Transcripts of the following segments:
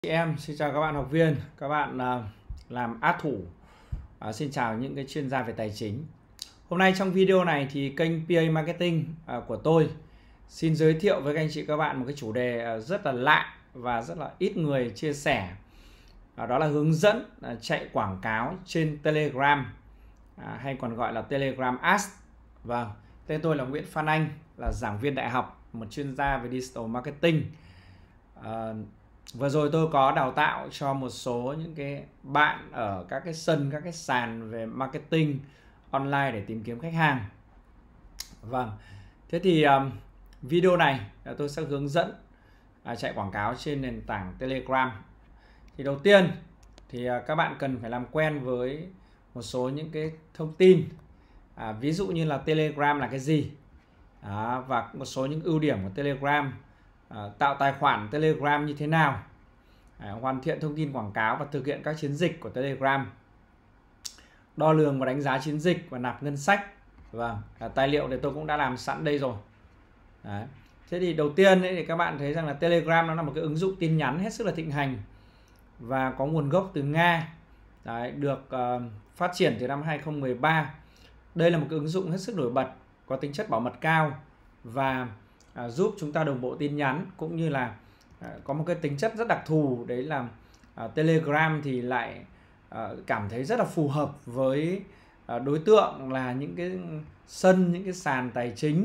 Chị em, xin chào các bạn học viên, các bạn làm át thủ. Xin chào những cái chuyên gia về tài chính. Hôm nay trong video này thì kênh PA Marketing của tôi xin giới thiệu với các anh chị các bạn một cái chủ đề rất là lạ và rất là ít người chia sẻ. Đó là hướng dẫn chạy quảng cáo trên Telegram, hay còn gọi là Telegram Ads. Vâng, tên tôi là Nguyễn Phan Anh, là giảng viên đại học, một chuyên gia về Digital Marketing. Vừa rồi tôi có đào tạo cho một số những cái bạn ở các cái các cái sàn về marketing online để tìm kiếm khách hàng. Vâng, thế thì video này tôi sẽ hướng dẫn chạy quảng cáo trên nền tảng Telegram. Thì đầu tiên thì các bạn cần phải làm quen với một số những cái thông tin, ví dụ như là Telegram là cái gì, và một số những ưu điểm của Telegram, tạo tài khoản Telegram như thế nào, hoàn thiện thông tin quảng cáo và thực hiện các chiến dịch của Telegram, đo lường và đánh giá chiến dịch và nạp ngân sách. Vâng, tài liệu thì tôi cũng đã làm sẵn đây rồi. Đấy. Thế thì đầu tiên thì các bạn thấy rằng là Telegram nó là một cái ứng dụng tin nhắn hết sức là thịnh hành và có nguồn gốc từ Nga. Đấy, được phát triển từ năm 2013. Đây là một cái ứng dụng hết sức nổi bật, có tính chất bảo mật cao và giúp chúng ta đồng bộ tin nhắn, cũng như là có một cái tính chất rất đặc thù, đấy là Telegram thì lại cảm thấy rất là phù hợp với đối tượng là những cái những cái sàn tài chính,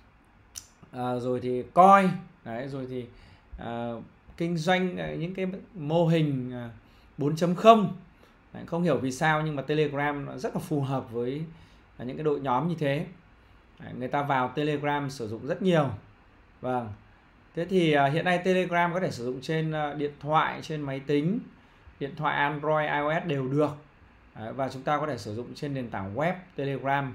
rồi thì coin, đấy, rồi thì kinh doanh những cái mô hình 4.0. Không hiểu vì sao nhưng mà Telegram nó rất là phù hợp với những cái đội nhóm như thế. Người ta vào Telegram sử dụng rất nhiều. Vâng. Thế thì hiện nay Telegram có thể sử dụng trên điện thoại, trên máy tính, điện thoại Android, iOS đều được. Và chúng ta có thể sử dụng trên nền tảng web Telegram.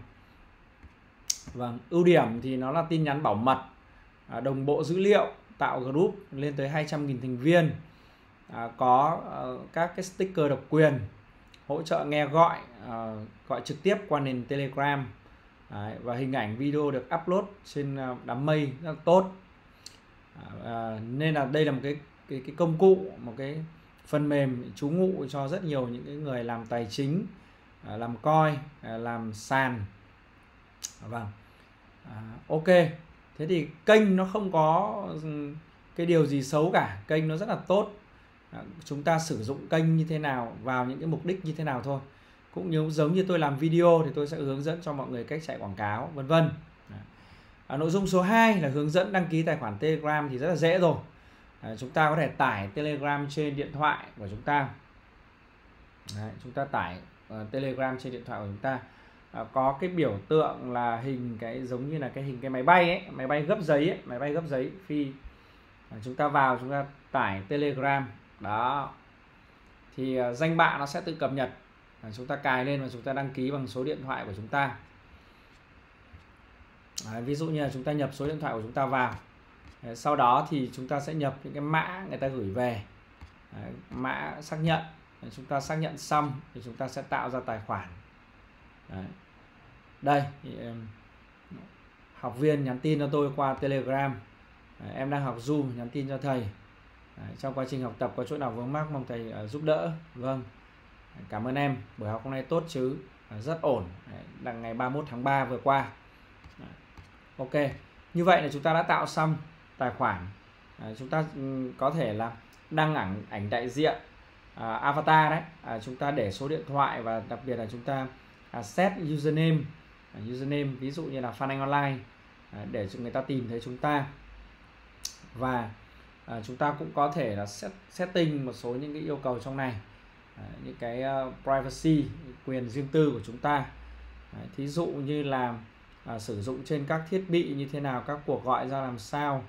Vâng, ưu điểm thì nó là tin nhắn bảo mật, đồng bộ dữ liệu, tạo group lên tới 200.000 thành viên, có các cái sticker độc quyền, hỗ trợ nghe gọi, gọi trực tiếp qua nền Telegram. Và hình ảnh video được upload trên đám mây rất là tốt. Nên là đây là một cái công cụ, một cái phần mềm trú ngụ cho rất nhiều những cái người làm tài chính, làm coin, làm sàn. Vâng. Ok. Thế thì kênh nó không có cái điều gì xấu cả, kênh nó rất là tốt. Chúng ta sử dụng kênh như thế nào, vào những cái mục đích như thế nào thôi. Cũng giống như tôi làm video thì tôi sẽ hướng dẫn cho mọi người cách chạy quảng cáo, vân vân. Nội dung số 2 là hướng dẫn đăng ký tài khoản Telegram thì rất là dễ rồi. Chúng ta có thể tải Telegram trên điện thoại của chúng ta. Chúng ta tải Telegram trên điện thoại của chúng ta. Có cái biểu tượng là hình cái giống như là cái hình cái máy bay ấy, máy bay gấp giấy ấy, máy bay gấp giấy phi. Chúng ta vào, chúng ta tải Telegram. Đó. Thì danh bạ nó sẽ tự cập nhật. Chúng ta cài lên và chúng ta đăng ký bằng số điện thoại của chúng ta. Ví dụ như là chúng ta nhập số điện thoại của chúng ta vào. Sau đó thì chúng ta sẽ nhập những cái mã người ta gửi về, mã xác nhận. Chúng ta xác nhận xong thì chúng ta sẽ tạo ra tài khoản. Đây thì học viên nhắn tin cho tôi qua Telegram. Em đang học Zoom, nhắn tin cho thầy. Trong quá trình học tập có chỗ nào vướng mắc mong thầy giúp đỡ. Vâng, cảm ơn em, buổi học hôm nay tốt chứ, rất ổn. Là ngày 31 tháng 3 vừa qua. Ok, như vậy là chúng ta đã tạo xong tài khoản. Chúng ta có thể là đăng ảnh đại diện, avatar đấy. Chúng ta để số điện thoại và đặc biệt là chúng ta set username, ví dụ như là Phan Anh Online, để cho người ta tìm thấy chúng ta. Và chúng ta cũng có thể là setting một số những cái yêu cầu trong này, những cái privacy, quyền riêng tư của chúng ta. Thí dụ như là sử dụng trên các thiết bị như thế nào, các cuộc gọi ra làm sao.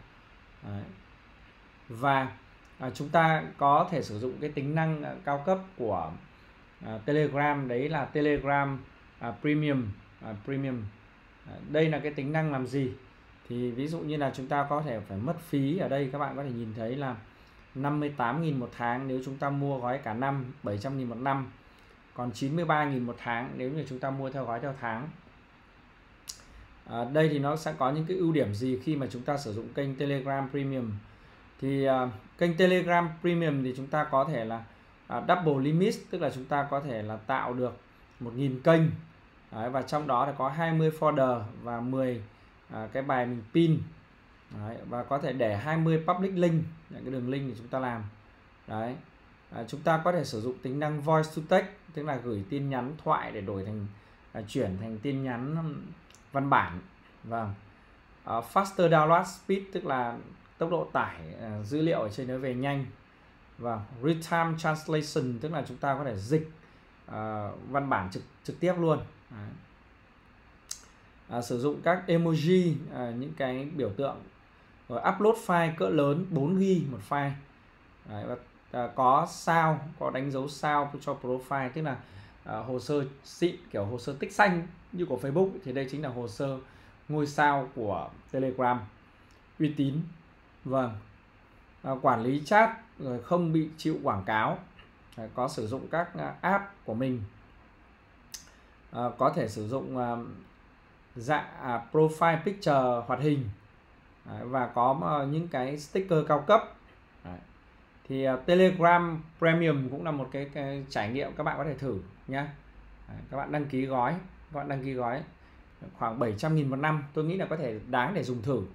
Và chúng ta có thể sử dụng cái tính năng cao cấp của Telegram, đấy là Telegram Premium. Đây là cái tính năng làm gì? Thì ví dụ như là chúng ta có thể phải mất phí, ở đây các bạn có thể nhìn thấy là 58.000 một tháng nếu chúng ta mua gói cả năm, 700.000 một năm, còn 93.000 một tháng nếu như chúng ta mua theo gói theo tháng. Đây thì nó sẽ có những cái ưu điểm gì khi mà chúng ta sử dụng kênh Telegram Premium. Thì kênh Telegram Premium thì chúng ta có thể là double limit, tức là chúng ta có thể là tạo được 1.000 kênh. Đấy, và trong đó là có 20 folder và 10 cái bài mình pin. Đấy, và có thể để 20 public link, những cái đường link thì chúng ta làm. Đấy, chúng ta có thể sử dụng tính năng voice to text, tức là gửi tin nhắn thoại để đổi thành chuyển thành tin nhắn văn bản. Vâng. Faster download speed, tức là tốc độ tải dữ liệu ở trên nó về nhanh. Và real-time translation, tức là chúng ta có thể dịch văn bản trực tiếp luôn. Sử dụng các emoji, những cái biểu tượng. Rồi upload file cỡ lớn 4GB một file. Đấy, và có sao, có đánh dấu sao cho profile, tức là hồ sơ xịn, kiểu hồ sơ tích xanh như của Facebook, thì đây chính là hồ sơ ngôi sao của Telegram, uy tín. Vâng. Quản lý chat rồi không bị chịu quảng cáo. Có sử dụng các app của mình, có thể sử dụng dạng profile picture hoạt hình. Và có những cái sticker cao cấp. Thì Telegram Premium cũng là một cái trải nghiệm các bạn có thể thử nhé. Các bạn đăng ký gói, khoảng 700.000 một năm, tôi nghĩ là có thể đáng để dùng thử.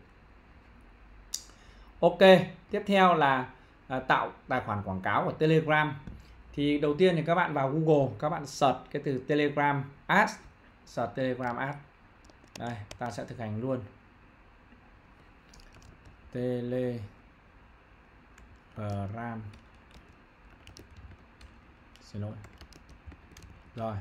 Ok, tiếp theo là tạo tài khoản quảng cáo của Telegram. Thì đầu tiên thì các bạn vào Google, các bạn search cái từ Telegram Ads, search Telegram Ads. Đây, ta sẽ thực hành luôn. Telegram. Xin lỗi. Rồi.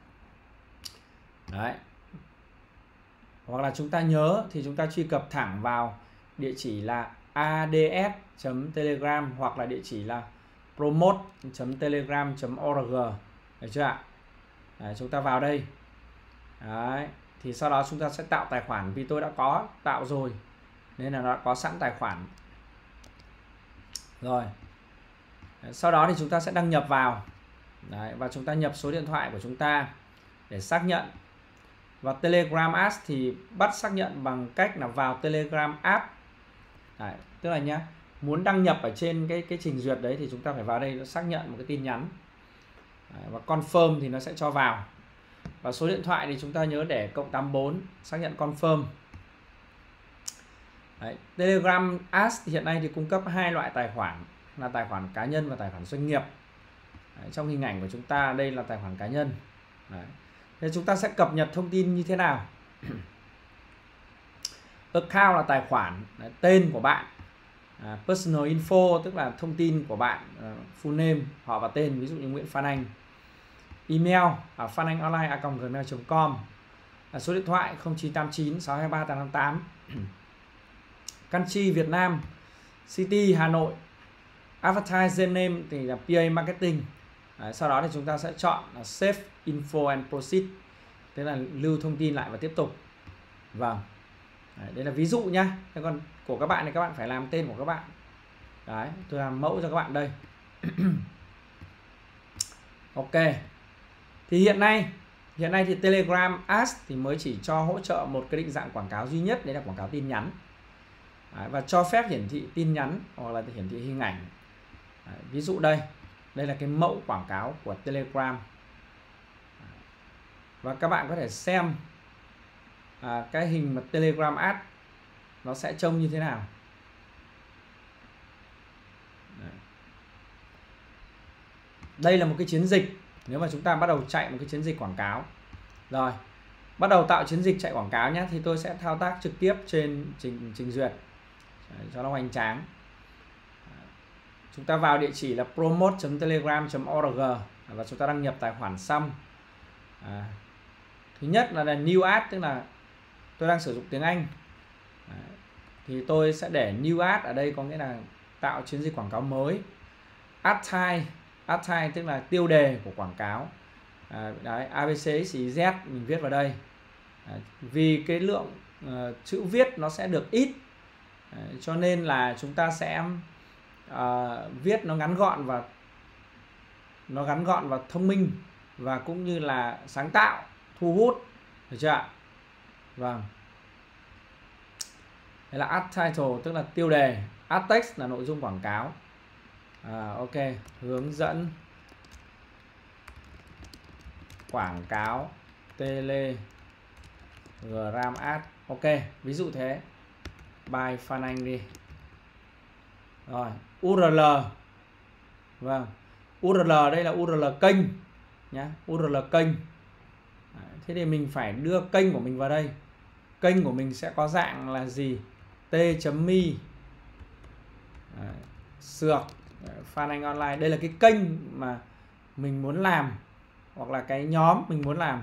Đấy. Hoặc là chúng ta nhớ thì chúng ta truy cập thẳng vào địa chỉ là ads.telegram hoặc là địa chỉ là promote.telegram.org. Được chưa ạ? Đấy, chúng ta vào đây. Đấy. Thì sau đó chúng ta sẽ tạo tài khoản, vì tôi đã có tạo rồi nên là nó đã có sẵn tài khoản. Rồi. Đấy, sau đó thì chúng ta sẽ đăng nhập vào. Đấy, và chúng ta nhập số điện thoại của chúng ta để xác nhận. Và Telegram Ads thì bắt xác nhận bằng cách là vào Telegram App. Đấy, tức là nhá, muốn đăng nhập ở trên cái trình duyệt đấy thì chúng ta phải vào đây xác nhận một cái tin nhắn. Đấy, và confirm thì nó sẽ cho vào. Và số điện thoại thì chúng ta nhớ để +84 xác nhận confirm. Đấy, Telegram Ads hiện nay thì cung cấp 2 loại tài khoản, là tài khoản cá nhân và tài khoản doanh nghiệp. Đấy, trong hình ảnh của chúng ta đây là tài khoản cá nhân. Đấy. Thế chúng ta sẽ cập nhật thông tin như thế nào? Account là tài khoản, đấy, tên của bạn, personal info tức là thông tin của bạn, full name, họ và tên, ví dụ như Nguyễn Phan Anh. Email phananhonline@gmail.com. Số điện thoại 0989 623 888. Country Việt Nam, City Hà Nội. Advertising name thì là PA Marketing. Đấy, sau đó thì chúng ta sẽ chọn là Save Info and Proceed, tức là lưu thông tin lại và tiếp tục. Vâng. Đấy, đây là ví dụ nhá. Thế còn của các bạn thì các bạn phải làm tên của các bạn. Đấy, tôi làm mẫu cho các bạn đây. Ok. Thì hiện nay thì Telegram Ads thì mới chỉ cho hỗ trợ một cái định dạng quảng cáo duy nhất, đấy là quảng cáo tin nhắn. Đấy, và cho phép hiển thị tin nhắn hoặc là hiển thị hình ảnh. Đấy, ví dụ đây là cái mẫu quảng cáo của Telegram. Và các bạn có thể xem cái hình mà Telegram Ads nó sẽ trông như thế nào. Đấy. Đây là một cái chiến dịch. Nếu mà chúng ta bắt đầu chạy một cái chiến dịch quảng cáo. Rồi, bắt đầu tạo chiến dịch chạy quảng cáo nhé. Thì tôi sẽ thao tác trực tiếp trên trình duyệt. Đấy, cho nó hoành tráng. Chúng ta vào địa chỉ là promote.telegram.org và chúng ta đăng nhập tài khoản xong. Thứ nhất là new ad, tức là tôi đang sử dụng tiếng Anh. Đấy, thì tôi sẽ để new ad ở đây, có nghĩa là tạo chiến dịch quảng cáo mới. Ad type tức là tiêu đề của quảng cáo. Đấy, ABCD mình viết vào đây. Đấy, vì cái lượng chữ viết nó sẽ được ít. Đấy, cho nên là chúng ta sẽ viết nó ngắn gọn và thông minh, và cũng như là sáng tạo, thu hút, được chưa ạ? Vâng. Đây là ad title, tức là tiêu đề. Ad text là nội dung quảng cáo. Ok, hướng dẫn quảng cáo Telegram Ads. Ok, ví dụ thế. Bài Phan Anh đi. Rồi, URL. Vâng, URL đây là URL kênh nhá, URL kênh. Thế thì mình phải đưa kênh của mình vào đây. Kênh của mình sẽ có dạng là gì? T.me Sược Phan Anh Online. Đây là cái kênh mà mình muốn làm, hoặc là cái nhóm mình muốn làm.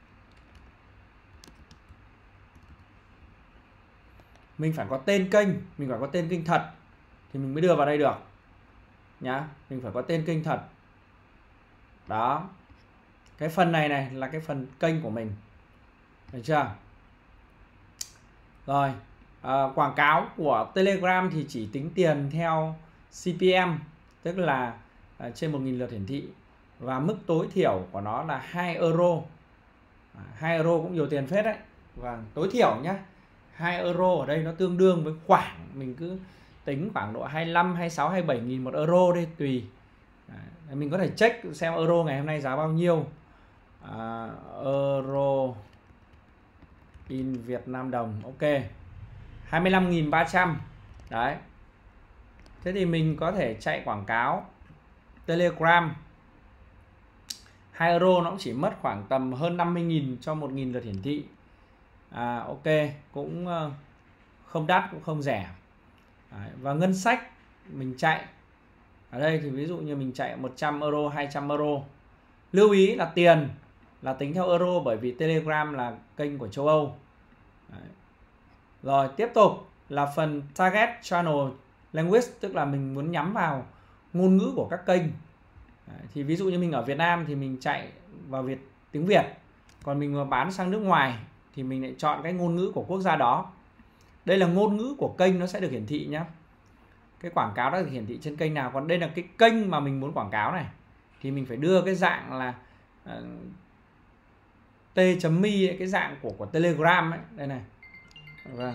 Mình phải có tên kênh, mình phải có tên kênh thật thì mình mới đưa vào đây được nhá. Mình phải có tên kênh thật. Đó. Cái phần này là cái phần kênh của mình. Được chưa? Rồi, quảng cáo của Telegram thì chỉ tính tiền theo CPM, tức là trên 1.000 lượt hiển thị, và mức tối thiểu của nó là 2 euro. 2 euro cũng nhiều tiền phết đấy. Và tối thiểu nhá, 2 euro ở đây nó tương đương với khoảng, mình cứ tính khoảng độ 25, 26, 27 nghìn một euro đi, tùy. Mình có thể check xem euro ngày hôm nay giá bao nhiêu. Euro in Việt Nam đồng. Ok, 25.300. Đấy. Thế thì mình có thể chạy quảng cáo Telegram. 2 euro nó cũng chỉ mất khoảng tầm hơn 50.000 cho 1.000 lượt hiển thị. Ok, cũng không đắt cũng không rẻ. Đấy. Và ngân sách mình chạy ở đây thì ví dụ như mình chạy 100 euro, 200 euro. Lưu ý là tiền là tính theo euro, bởi vì Telegram là kênh của châu Âu. Đấy. Rồi tiếp tục là phần Target Channel Language, tức là mình muốn nhắm vào ngôn ngữ của các kênh. Đấy. Thì ví dụ như mình ở Việt Nam thì mình chạy vào tiếng Việt, còn mình mà bán sang nước ngoài thì mình lại chọn cái ngôn ngữ của quốc gia đó. Đây là ngôn ngữ của kênh, nó sẽ được hiển thị nhé. Cái quảng cáo đã được hiển thị trên kênh nào. Còn đây là cái kênh mà mình muốn quảng cáo này, thì mình phải đưa cái dạng là T.me ấy, cái dạng của Telegram ấy. Đây này. Vâng.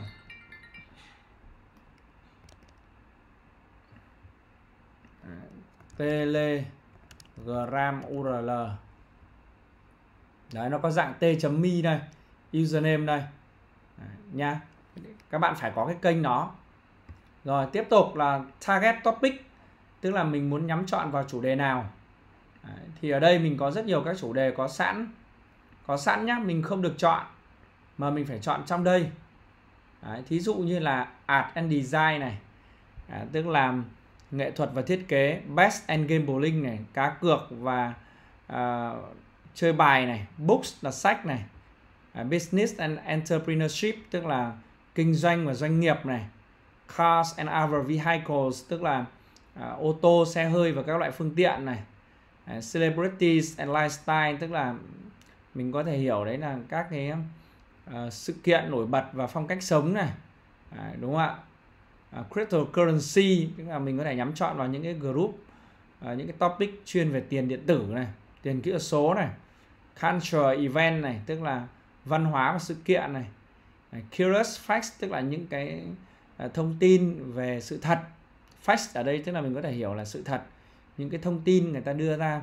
Telegram URL. Đấy, nó có dạng T.me đây, username đây. Đấy, nha. Các bạn phải có cái kênh đó. Rồi tiếp tục là target topic, tức là mình muốn nhắm chọn vào chủ đề nào. Đấy, thì ở đây mình có rất nhiều các chủ đề có sẵn nhá, mình không được chọn mà mình phải chọn trong đây. Đấy, thí dụ như là art and design này, tức là nghệ thuật và thiết kế, best and gambling này, cá cược và chơi bài này, books là sách này, business and entrepreneurship, tức là kinh doanh và doanh nghiệp này, cars and other vehicles, tức là ô tô, xe hơi và các loại phương tiện này, celebrities and lifestyle, tức là mình có thể hiểu đấy là các cái sự kiện nổi bật và phong cách sống này, đúng không ạ? Cryptocurrency, tức là mình có thể nhắm chọn vào những cái group, những cái topic chuyên về tiền điện tử này, tiền kỹ thuật số này, culture event này, tức là văn hóa và sự kiện này, curious facts, tức là những cái thông tin về sự thật. Facts ở đây tức là mình có thể hiểu là sự thật, những cái thông tin người ta đưa ra.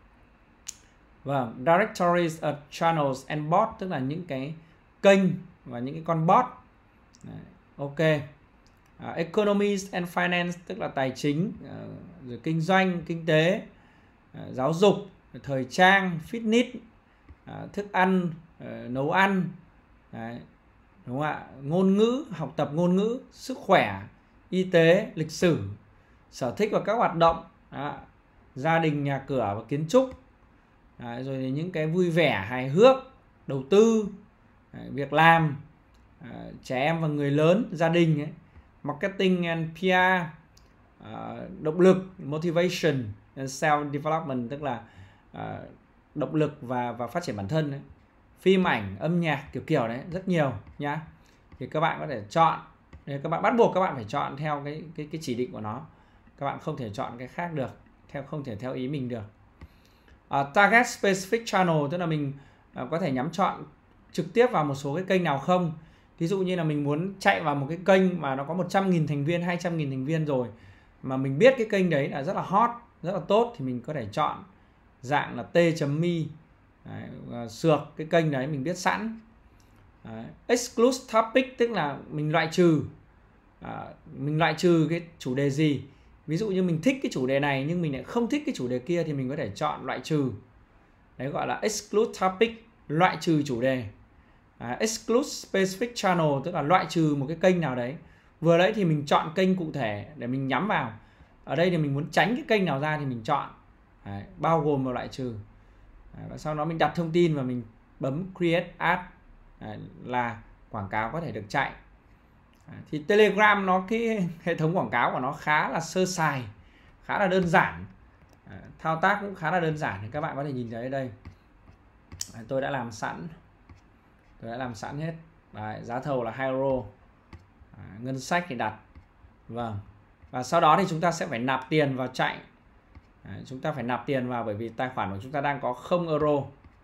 Vâng, directories of channels and bot, tức là những cái kênh và những cái con bot. Đấy, ok. Economies and finance, tức là tài chính, rồi kinh doanh, kinh tế, giáo dục, thời trang, fitness, thức ăn, nấu ăn. Đấy, đúng không ạ? Ngôn ngữ, học tập ngôn ngữ, sức khỏe, y tế, lịch sử, sở thích và các hoạt động, gia đình, nhà cửa và kiến trúc. Đấy, rồi những cái vui vẻ, hài hước, đầu tư, việc làm, trẻ em và người lớn, gia đình ấy, marketing and PR, động lực, motivation and self development, tức là động lực và phát triển bản thân ấy. Phim ảnh, âm nhạc, kiểu đấy, rất nhiều nhá. Thì các bạn có thể chọn, các bạn bắt buộc các bạn phải chọn theo cái chỉ định của nó. Các bạn không thể chọn cái khác được, không thể theo ý mình được. Target specific channel, tức là mình có thể nhắm chọn trực tiếp vào một số cái kênh nào không. Ví dụ như là mình muốn chạy vào một cái kênh mà nó có 100.000 thành viên, 200.000 thành viên rồi, mà mình biết cái kênh đấy là rất là hot, rất là tốt, thì mình có thể chọn dạng là t.me, sược cái kênh đấy mình biết sẵn. Exclude topic tức là mình loại trừ cái chủ đề gì. Ví dụ như mình thích cái chủ đề này nhưng mình lại không thích cái chủ đề kia thì mình có thể chọn loại trừ. Đấy gọi là exclude topic, loại trừ chủ đề. Exclude specific channel tức là loại trừ một cái kênh nào đấy. Vừa đấy thì mình chọn kênh cụ thể để mình nhắm vào. Ở đây thì mình muốn tránh cái kênh nào ra thì mình chọn bao gồm và loại trừ. Và sau đó mình đặt thông tin và mình bấm create ad là quảng cáo có thể được chạy. Thì Telegram nó cái hệ thống quảng cáo của nó khá là sơ sài, khá là đơn giản, thao tác cũng khá là đơn giản. Thì các bạn có thể nhìn thấy ở đây tôi đã làm sẵn hết. Đấy, giá thầu là 2 euro, ngân sách thì đặt, vâng, và sau đó thì chúng ta sẽ phải nạp tiền vào chạy. Chúng ta phải nạp tiền vào bởi vì tài khoản của chúng ta đang có 0 euro.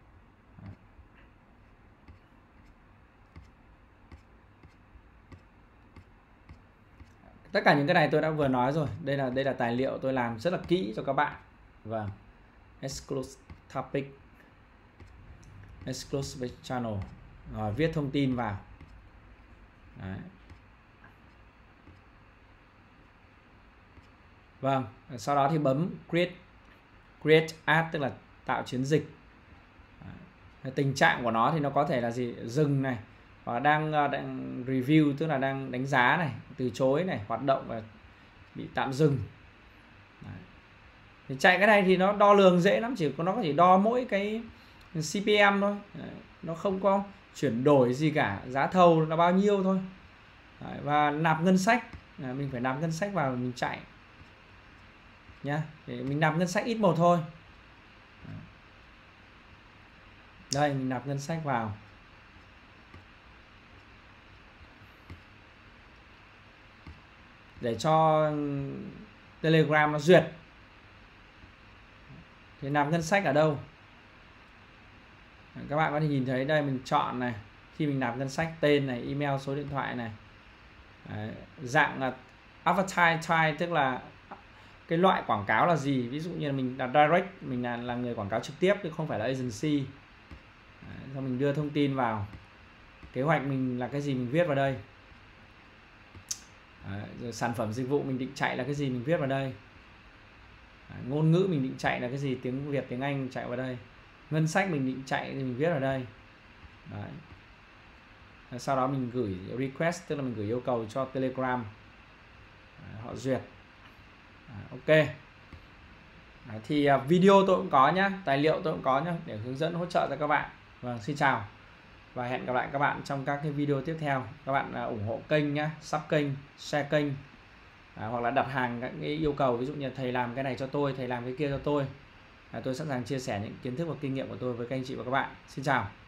Tất cả những cái này tôi đã vừa nói rồi. Đây là tài liệu tôi làm rất là kỹ cho các bạn. Vâng. Exclude topic, exclude channel, rồi viết thông tin vào. Đấy. Vâng, sau đó thì bấm create ad tức là tạo chiến dịch. Tình trạng của nó thì nó có thể là gì? Dừng này, và đang review tức là đang đánh giá này, từ chối này, hoạt động và bị tạm dừng. Đấy. Thì chạy cái này thì nó đo lường dễ lắm, nó chỉ đo mỗi cái CPM thôi. Đấy. Nó không có chuyển đổi gì cả, giá thầu là bao nhiêu thôi. Đấy. Và nạp ngân sách, mình phải nạp ngân sách vào mình chạy nhá. Để mình nạp ngân sách ít một thôi. Đây, mình nạp ngân sách vào. Để cho Telegram nó duyệt. Thì nạp ngân sách ở đâu? Các bạn có thể nhìn thấy đây, mình chọn này. Khi mình nạp ngân sách, tên này, email, số điện thoại này. Đấy, dạng là advertise type tức là cái loại quảng cáo là gì. Ví dụ như là mình là direct, mình là người quảng cáo trực tiếp chứ không phải là agency. Rồi mình đưa thông tin vào. Kế hoạch mình là cái gì mình viết vào đây. Rồi sản phẩm dịch vụ mình định chạy là cái gì mình viết vào đây. Ngôn ngữ mình định chạy là cái gì, tiếng Việt, tiếng Anh chạy vào đây. Ngân sách mình định chạy thì mình viết vào đây. Đấy. Sau đó mình gửi request tức là mình gửi yêu cầu cho Telegram. Họ duyệt. Ok. Thì video tôi cũng có nhá, tài liệu tôi cũng có nhá, để hướng dẫn hỗ trợ cho các bạn. Vâng, xin chào và hẹn gặp lại các bạn trong các cái video tiếp theo. Các bạn ủng hộ kênh nhá, sub kênh, share kênh, hoặc là đặt hàng các cái yêu cầu, ví dụ như thầy làm cái này cho tôi, thầy làm cái kia cho tôi. Tôi sẵn sàng chia sẻ những kiến thức và kinh nghiệm của tôi với các anh chị và các bạn. Xin chào.